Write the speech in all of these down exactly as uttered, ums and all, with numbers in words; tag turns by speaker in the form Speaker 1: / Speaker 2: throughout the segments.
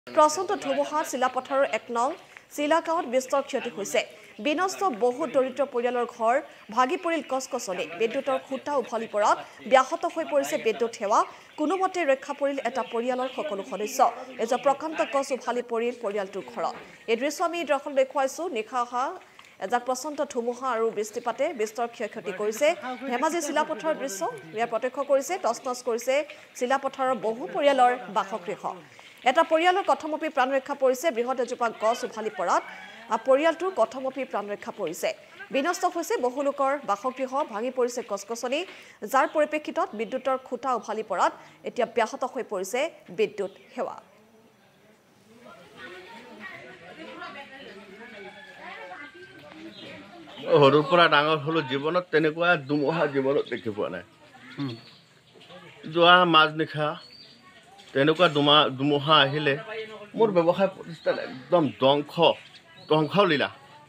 Speaker 1: প্ৰচণ্ড ধুমুহাত চিলাপথাৰৰ এক নং চিলা গাঁৱত বিস্তৰ ক্ষতি হৈছে বিনষ্ট বহু দৰিদ্ৰ পৰিয়ালৰ ঘৰ ভাগি পৰিল গছ-গছনি বিদ্যুতৰ খুঁটা উভালি পৰাত ব্যাহত হৈ পৰিছে বিদ্যুৎ সেৱা কোনোমতে ৰক্ষা পৰিল এটা পৰিয়ালৰ সকলো সদস্য এজ প্ৰকাণ্ড গছ উভালি পৰিল পৰিয়ালটোৰ ঘৰত এই দৃশ্য আমি দৰ্শন দেখুৱাইছো নিশা অহা এজাক প্ৰচণ্ড ধুমুহা আৰু বৃষ্টিপাতে বিস্তৰ ক্ষয়ক্ষতি কৰিছে ধেমাজি চিলাপথাৰৰ দৃশ্য ইয়াৰ প্ৰত্যক্ষ কৰিছে টচটচ কৰিছে চিলাপথাৰৰ বহু পৰিয়ালৰ বাসগৃহ এটা পৰিয়ালৰ কথমপি প্ৰাণ ৰক্ষা পৰিছে বৃহৎ এজোপা গছ উভালি পৰাত পৰিয়ালটোৰ কথমপি প্ৰাণ ৰক্ষা পৰিছে বিনষ্ট হৈছে বহু লোকৰ বাসগৃহ ভাঙি পৰিছে গছ-গছনি যাৰ পৰিপ্ৰেক্ষিতত বিদ্যুতৰ খুঁটা উভালি পৰাত এতিয়া ব্যাহত হৈ পৰিছে বিদ্যুৎ সেৱা
Speaker 2: সৰুৰ পৰা ডাঙৰ হলো জীৱনত তেনেকুৱা দুমহা জীৱনত দেখি পোৱা নাই যোৱা মাজনিশা তেনেকুৱা দুমা দুমহা আহিলে মোৰ ব্যৱসায় প্ৰতিষ্ঠান একদম ধ্বংস ধ্বংস লীলা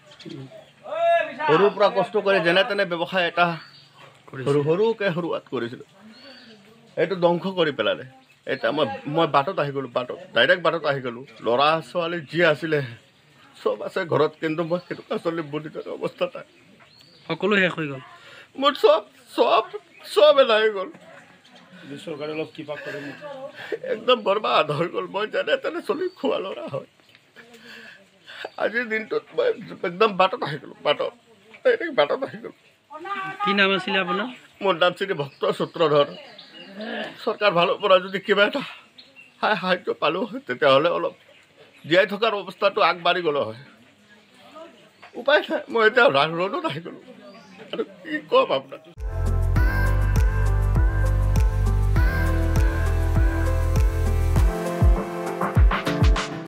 Speaker 2: সৰুৰ পৰা কষ্ট কৰি যেনে তেনে ব্যৱসায় এটা সৰু সৰুকৈ সৰুৱাত কৰিছিলোঁ এইটো ধ্বংস কৰি পেলালে এতিয়া মই মই বাটত আহি গ'লোঁ বাটত ডাইৰেক্ট বাটত আহি গ'লোঁ ল'ৰা ছোৱালী যি আছিলে চব আছে ঘৰত কিন্তু মই সেইটো আচলতে বুদ্ধি থকা অৱস্থা নাই
Speaker 3: সকলো শেষ হৈ গ'ল
Speaker 2: মোৰ চব চব চব এদাই হৈ গ'ল
Speaker 3: চৰকাৰে অলপ কিবা কৰে
Speaker 2: একদম বৰবাদ হৈ গ'ল মই যেনে তেনে চলি খোৱা ল'ৰা হয় আজিৰ দিনটোত মই একদম বাটত আহি গ'লোঁ বাটত ডাইৰেক্ট বাটত আহি গ'লোঁ
Speaker 3: কি নাম আছিলে আপোনাৰ
Speaker 2: মোৰ নাম শ্ৰী ভক্ত সূত্ৰধৰ চৰকাৰ ভালৰ পৰা যদি কিবা এটা সাহায্য পালোঁ হয় তেতিয়াহ'লে অলপ জীয়াই থকাৰ অৱস্থাটো আগবাঢ়ি গ'লে হয় উপায় নাই মই এতিয়া ৰ'দত আহি গ'লোঁ আৰু কি ক'ম আপোনাক